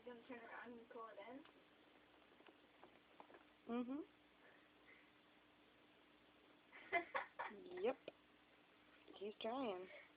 gonna turn around and pull it in? Mhm. Yep. He's trying.